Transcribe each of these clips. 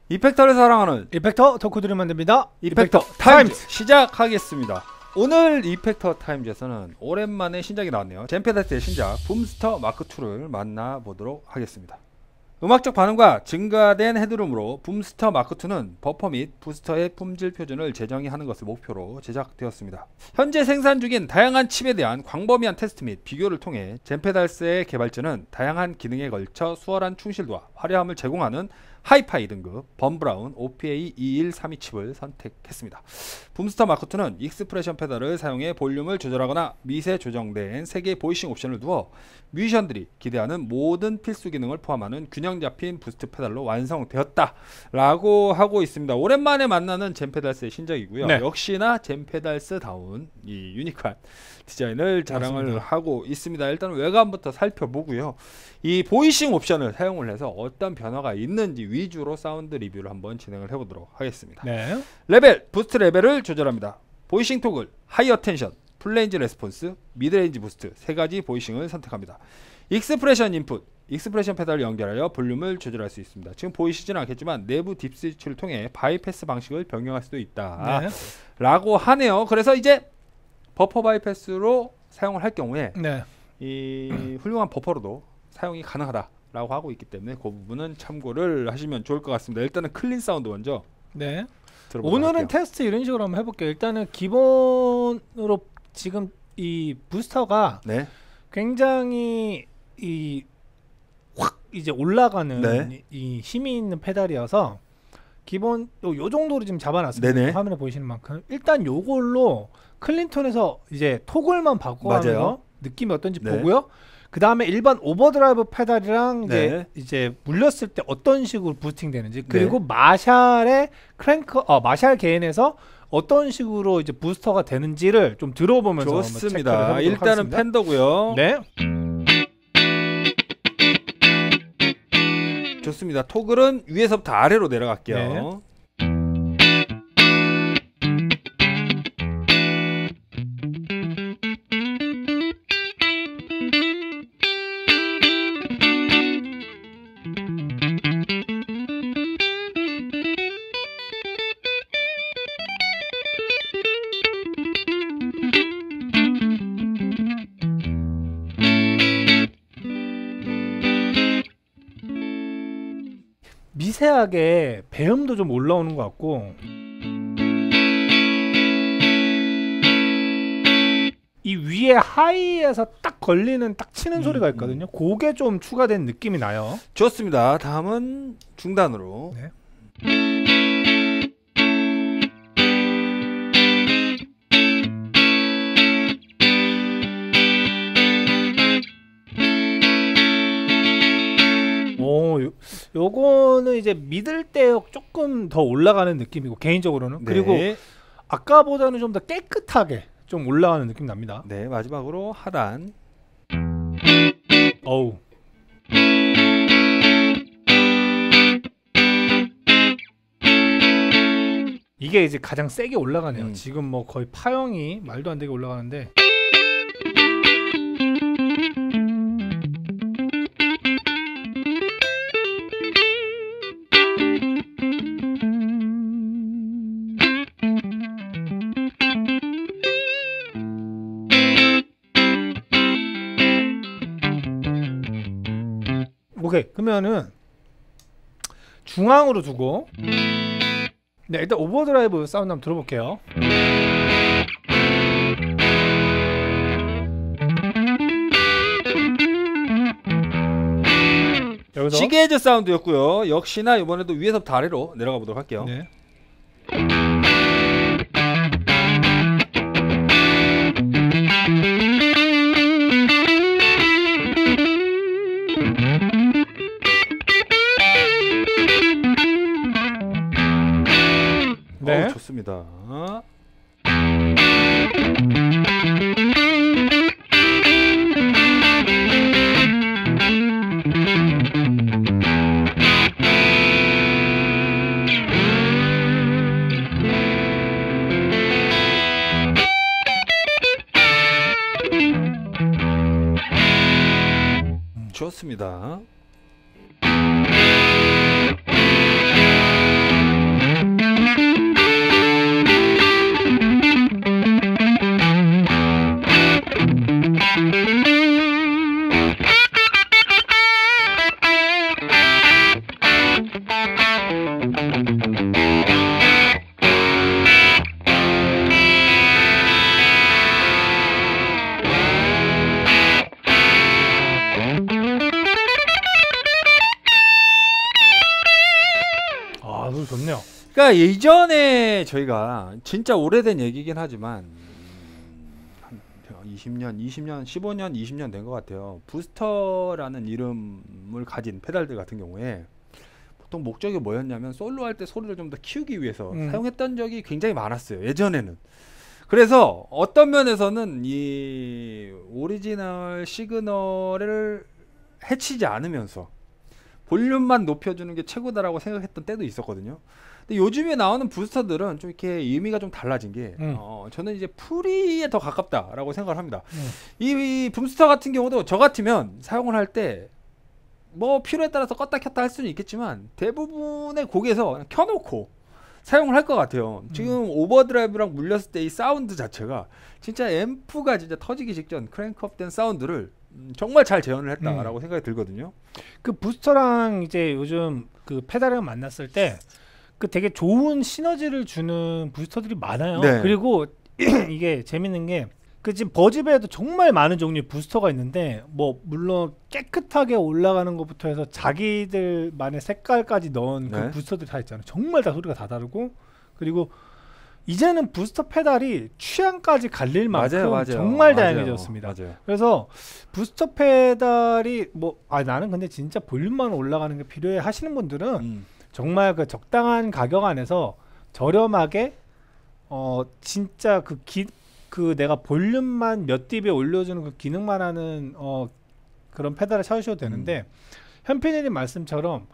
이펙터를 사랑하는 이펙터 덕후들이 만듭니다. 이펙터 타임즈 시작하겠습니다. 오늘 이펙터 타임즈에서는 오랜만에 신작이 나왔네요. 젠페달스의 신작 붐스터 마크2를 만나보도록 하겠습니다. 음악적 반응과 증가된 헤드룸으로 붐스터 마크2는 버퍼 및 부스터의 품질 표준을 재정의하는 것을 목표로 제작되었습니다. 현재 생산 중인 다양한 칩에 대한 광범위한 테스트 및 비교를 통해 젠페달스의 개발진은 다양한 기능에 걸쳐 수월한 충실도와 화려함을 제공하는 하이파이 등급 범브라운 OPA21332 칩을 선택했습니다. 붐스터 마크2는 익스프레션 페달을 사용해 볼륨을 조절하거나 미세 조정된 3개의 보이싱 옵션을 두어 뮤지션들이 기대하는 모든 필수 기능을 포함하는 균형 잡힌 부스트 페달로 완성되었다 라고 하고 있습니다. 오랜만에 만나는 젠페달스의 신작이고요. 네. 역시나 젠페달스다운 이 유니크한 디자인을 자랑을 맞습니다. 하고 있습니다. 일단 외관부터 살펴보고요. 이 보이싱 옵션을 사용을 해서 어떤 변화가 있는지 위주로 사운드 리뷰를 한번 진행을 해보도록 하겠습니다. 네. 레벨, 부스트 레벨을 조절합니다. 보이싱 토글, 하이 어텐션, 플레인지 레스폰스, 미드레인지 부스트 3가지 보이싱을 선택합니다. 익스프레션 인풋, 익스프레션 페달을 연결하여 볼륨을 조절할 수 있습니다. 지금 보이시지는 않겠지만 내부 딥 스위치를 통해 바이패스 방식을 변경할 수도 있다 네. 라고 하네요. 그래서 이제 버퍼 바이패스로 사용을 할 경우에 네. 이 훌륭한 버퍼로도 사용이 가능하다라고 하고 있기 때문에 그 부분은 참고를 하시면 좋을 것 같습니다. 일단은 클린 사운드 먼저 네. 들어보도록 오늘은 할게요. 테스트 이런 식으로 한번 해볼게요. 일단은 기본으로 지금 이 부스터가 네. 굉장히 확 이제 올라가는 네. 이 힘이 있는 페달이어서 기본 요 정도로 지금 잡아놨습니다. 네네. 화면에 보이시는 만큼 일단 요걸로 클린톤에서 이제 토글만 바꿔가면서 맞아요. 느낌이 어떤지 네. 보고요. 그 다음에 일반 오버드라이브 페달이랑 네. 이제 물렸을 때 어떤 식으로 부스팅 되는지, 그리고 마샬의 마샬 개인에서 어떤 식으로 이제 부스터가 되는지를 좀 들어보면서 한번 체크를 좋습니다. 해보도록 일단은 하겠습니다. 팬더고요. 네. 좋습니다. 토글은 위에서부터 아래로 내려갈게요. 미세하게 배음도 좀 올라오는 것 같고, 이 위에 하이에서 딱 걸리는 딱 치는 소리가 있거든요. 그게 좀 추가된 느낌이 나요. 좋습니다. 다음은 중단으로. 네. 요거는 이제 미들 때 조금 더 올라가는 느낌이고, 개인적으로는. 네. 그리고 아까보다는 좀 더 깨끗하게 좀 올라가는 느낌 납니다. 네, 마지막으로 하단. 어우. 이게 이제 가장 세게 올라가네요. 지금 뭐 거의 파형이 말도 안 되게 올라가는데. 오케이, 그러면은 중앙으로 두고, 네, 일단 오버드라이브 사운드 한번 들어볼게요. 여기서 시계즈 사운드였고요. 역시나 이번에도 위에서부터 아래로 내려가 보도록 할게요. 네. 네. 좋습니다. 좋습니다. 그러니까 예전에 저희가 진짜 오래된 얘기긴 하지만 한 20년, 15년, 20년 된 것 같아요. 부스터라는 이름을 가진 페달들 같은 경우에 보통 목적이 뭐였냐면 솔로 할 때 소리를 좀 더 키우기 위해서 사용했던 적이 굉장히 많았어요. 예전에는. 그래서 어떤 면에서는 이 오리지널 시그널을 해치지 않으면서 볼륨만 높여주는 게 최고다라고 생각했던 때도 있었거든요. 근데 요즘에 나오는 부스터들은 좀 이렇게 의미가 좀 달라진 게 저는 이제 프리에 더 가깝다라고 생각을 합니다. 이 붐스터 같은 경우도 저 같으면 사용을 할 때 뭐 필요에 따라서 껐다 켰다 할 수는 있겠지만 대부분의 곡에서 그냥 켜놓고 사용을 할 것 같아요. 지금 오버드라이브랑 물렸을 때 이 사운드 자체가 진짜 앰프가 진짜 터지기 직전 크랭크업된 사운드를 정말 잘 재현을 했다라고 생각이 들거든요. 그 부스터랑 이제 요즘 그 페달을 만났을 때 그 되게 좋은 시너지를 주는 부스터들이 많아요. 네. 그리고 이게 재밌는 게 그 지금 버즈베에도 정말 많은 종류의 부스터가 있는데 뭐 물론 깨끗하게 올라가는 것부터 해서 자기들만의 색깔까지 넣은 그 네. 부스터들이 다 있잖아요. 정말 다 소리가 다 다르고 그리고 이제는 부스터 페달이 취향까지 갈릴 만큼 맞아요. 정말 맞아요. 다양해졌습니다. 맞아요. 그래서 부스터 페달이 뭐 나는 근데 진짜 볼륨만 올라가는 게 필요해 하시는 분들은 정말 그 적당한 가격 안에서 저렴하게 진짜 그 내가 볼륨만 몇 dB에 올려주는 그 기능만 하는 그런 페달을 찾으셔도 되는데 현피디님 말씀처럼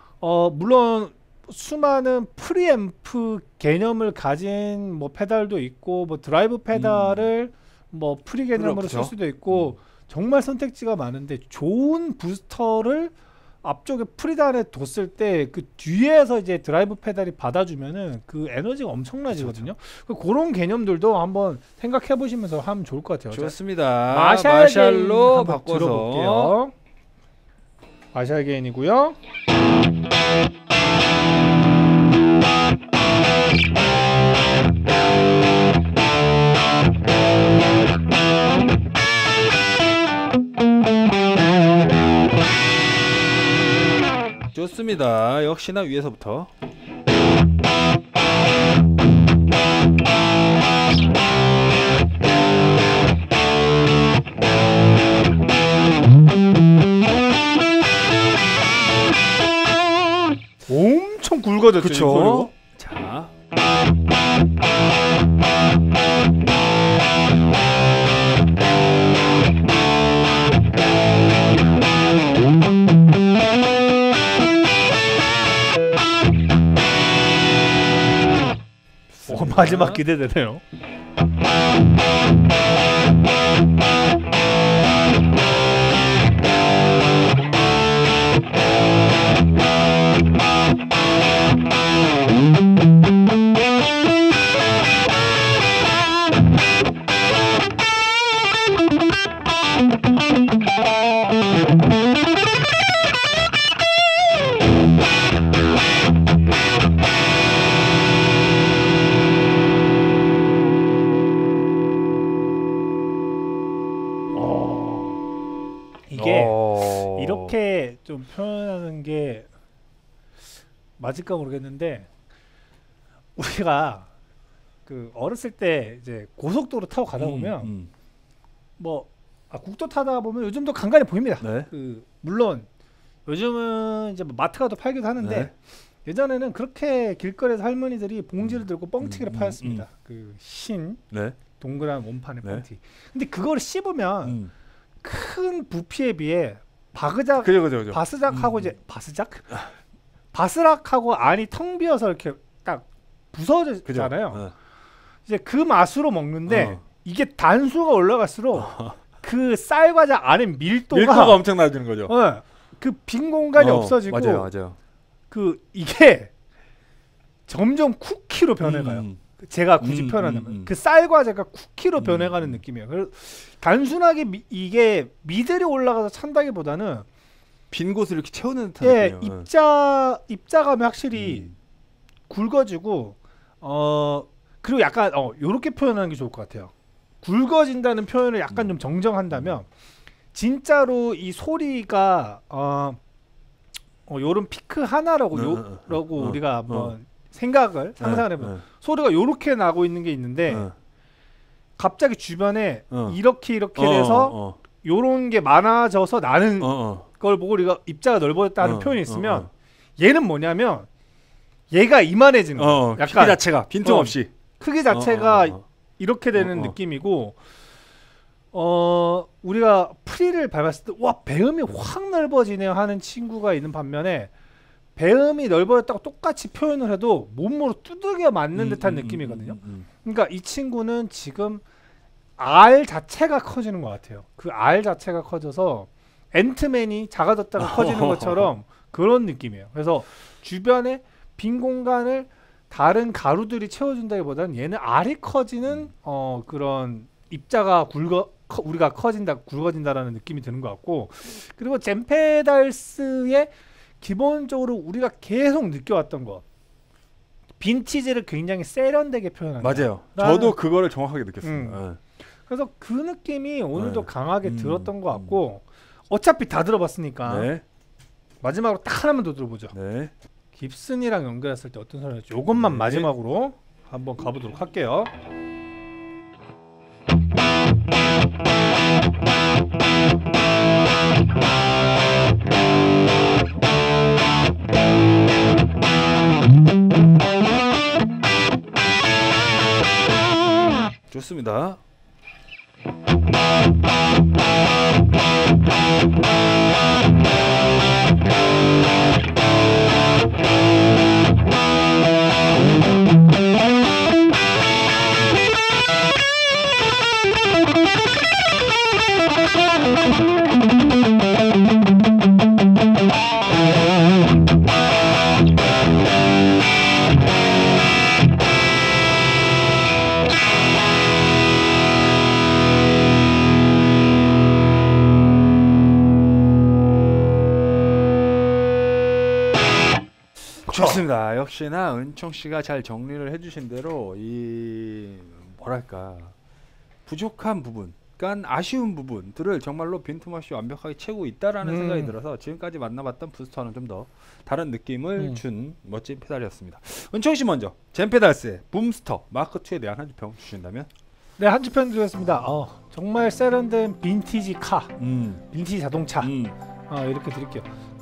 물론 수많은 프리앰프 개념을 가진 뭐 페달도 있고 뭐 드라이브 페달을 뭐 프리 개념으로 쓸 수도 있고 정말 선택지가 많은데 좋은 부스터를 앞쪽에 프리단에 뒀을 때 그 뒤에서 이제 드라이브 페달이 받아주면은 그 에너지가 엄청나지거든요. 그런 개념들도 한번 생각해 보시면서 하면 좋을 것 같아요. 좋습니다. 마샬로 마샬로 바꿔서 들어볼게요. 마샬 게인이고요. 좋습니다. 역시나 위에서부터 엄청 굵어졌죠. 그쵸? 자, 마지막 기대되네요. 이게 이렇게 좀 표현하는 게 맞을까 모르겠는데 우리가 그 어렸을 때 이제 고속도로 타고 가다 보면 뭐 국도 타다 보면 요즘도 간간히 보입니다. 네. 그 물론 요즘은 이제 뭐 마트 가도 팔기도 하는데 네. 예전에는 그렇게 길거리에서 할머니들이 봉지를 들고 뻥튀기를 팔았습니다. 그 흰 네. 동그란 원판의 네. 뻥튀기. 근데 그걸 씹으면 큰 부피에 비해 그죠. 바스락하고 이제 바스락하고 안이 텅 비어서 이렇게 딱 부서지잖아요. 네. 이제 그 맛으로 먹는데 이게 단수가 올라갈수록 그 쌀과자 안에 밀도가 엄청 낮은 거죠. 그 빈 공간이 없어지고 맞아요. 그 이게 점점 쿠키로 변해가요. 제가 굳이 표현하자면 그 쌀과자가 쿠키로 변해가는 느낌이에요. 그래서 단순하게 이게 미들이 올라가서 찬다기보다는 빈 곳을 이렇게 채우는 듯한 느낌이에요. 입자감이 확실히 굵어지고 그리고 약간 요렇게 표현하는 게 좋을 것 같아요. 굵어진다는 표현을 약간 좀 정정한다면 진짜로 이 소리가 요런 피크 하나라고 우리가 한번 생각을 상상을 해보면 소리가 요렇게 나고 있는 게 있는데 갑자기 주변에 이렇게 돼서 요런 게 많아져서 나는 걸 보고 우리가 입자가 넓어졌다는 표현이 있으면 얘는 뭐냐면 얘가 이만해지는 거야. 약간 크기 자체가 빈틈없이 크기 자체가 이렇게 되는 느낌이고 우리가 프리를 밟았을 때 와 배음이 확 넓어지네요 하는 친구가 있는 반면에 배음이 넓어졌다고 똑같이 표현을 해도 몸으로 두들겨 맞는 듯한 느낌이거든요. 그러니까 이 친구는 지금 R 자체가 커지는 것 같아요. 그 R 자체가 커져서 앤트맨이 작아졌다가 커지는 것처럼 그런 느낌이에요. 그래서 주변에 빈 공간을 다른 가루들이 채워준다기보다는 얘는 R이 커지는 그런 입자가 우리가 굵어진다라는 느낌이 드는 것 같고, 그리고 젠페달스의 기본적으로 우리가 계속 느껴왔던 것, 빈티지를 굉장히 세련되게 표현한다. 맞아요. 저도 그거를 정확하게 느꼈습니다. 그래서 그 느낌이 오늘도 강하게 들었던 것 같고, 어차피 다 들어봤으니까 마지막으로 딱 하나만 더 들어보죠. 깁슨이랑 연결했을 때 어떤 소리였죠? 이것만 마지막으로 한번 가보도록 할게요. 좋습니다. 좋습니다. 역시나 은총 씨가 잘 정리를 해주신 대로 이 뭐랄까 부족한 부분, 그러니까 아쉬운 부분들을 정말로 빈틈없이 완벽하게 채우고 있다라는 생각이 들어서 지금까지 만나봤던 부스터는 좀 더 다른 느낌을 준 멋진 페달이었습니다. 은총 씨 먼저 젠페달스의 붐스터 마크 2에 대한 한 줄 평 주신다면? 네, 한 줄 평 드리겠습니다. 정말 세련된 빈티지 카, 빈티지 자동차 이렇게 드릴게요.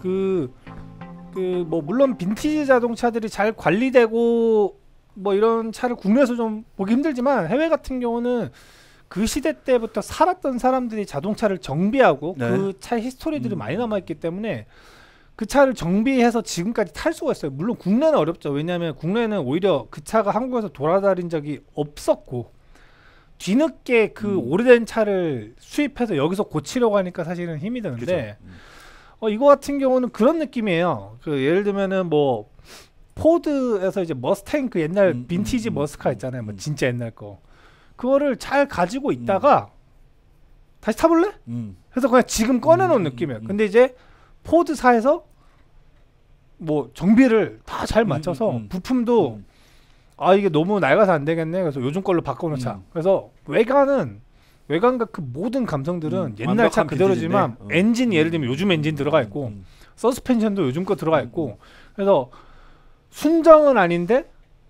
뭐 물론 빈티지 자동차들이 잘 관리되고 뭐 이런 차를 국내에서 좀 보기 힘들지만 해외 같은 경우는 그 시대 때부터 살았던 사람들이 자동차를 정비하고 그 차의 히스토리들이 많이 남아있기 때문에 그 차를 정비해서 지금까지 탈 수가 있어요. 물론 국내는 어렵죠. 왜냐하면 국내는 오히려 그 차가 한국에서 돌아다닌 적이 없었고 뒤늦게 그 오래된 차를 수입해서 여기서 고치려고 하니까 사실은 힘이 드는데 이거 같은 경우는 그런 느낌이에요. 예를 들면은 뭐 포드에서 이제 머스탱 그 옛날 빈티지 머스카 있잖아요. 뭐 진짜 옛날 거. 그거를 잘 가지고 있다가 다시 타볼래? 그래서 그냥 지금 꺼내놓은 느낌이에요. 근데 이제 포드사에서 뭐 정비를 다 잘 맞춰서 부품도 이게 너무 낡아서 안 되겠네. 그래서 요즘 걸로 바꿔놓자. 그래서 외관과 그 모든 감성들은 옛날 차 그대로지만 엔진 예를 들면 요즘 엔진 들어가 있고 서스펜션도 요즘 거 들어가 있고 그래서 순정은 아닌데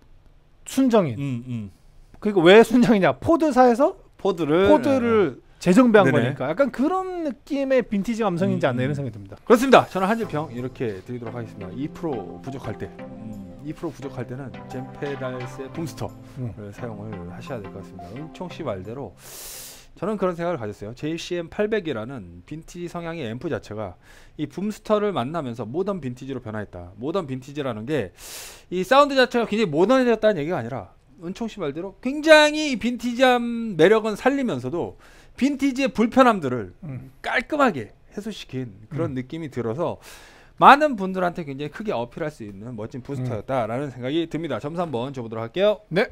순정인. 그리고 왜 순정이냐? 포드사에서 포드를 재정비한 거니까 약간 그런 느낌의 빈티지 감성인지 않나 이런 생각이 듭니다. 그렇습니다. 저는 한 줄 평 이렇게 드리도록 하겠습니다. 2% 부족할 때 2% 부족할 때는 젠페달스의 붐스터를 사용을 하셔야 될 것 같습니다. 은총 씨 말대로 저는 그런 생각을 가졌어요. JCM 800이라는 빈티지 성향의 앰프 자체가 이 붐스터를 만나면서 모던 빈티지로 변화했다. 모던 빈티지라는 게 이 사운드 자체가 굉장히 모던해졌다는 얘기가 아니라 은총 씨 말대로 굉장히 빈티지한 매력은 살리면서도 빈티지의 불편함들을 깔끔하게 해소시킨 그런 느낌이 들어서 많은 분들한테 굉장히 크게 어필할 수 있는 멋진 부스터였다라는 생각이 듭니다. 점수 한번 줘보도록 할게요. 네.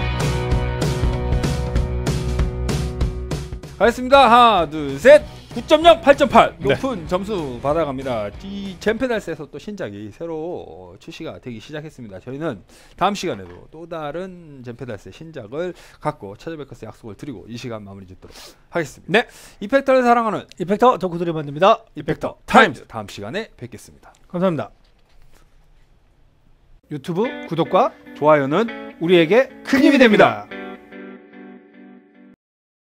가겠습니다. 하나, 둘, 셋. 9.0, 8.8 높은 점수 받아갑니다. 이 젠페달스에서 또 신작이 새로 출시가 되기 시작했습니다. 저희는 다음 시간에도 또 다른 젠페달스의 신작을 갖고 찾아뵐 것을 약속을 드리고 이 시간 마무리 짓도록 하겠습니다. 네, 이펙터를 사랑하는 이펙터 덕후들이 만듭니다. 이펙터 타임즈 다음 시간에 뵙겠습니다. 감사합니다. 유튜브 구독과 좋아요는 우리에게 큰 힘이 됩니다.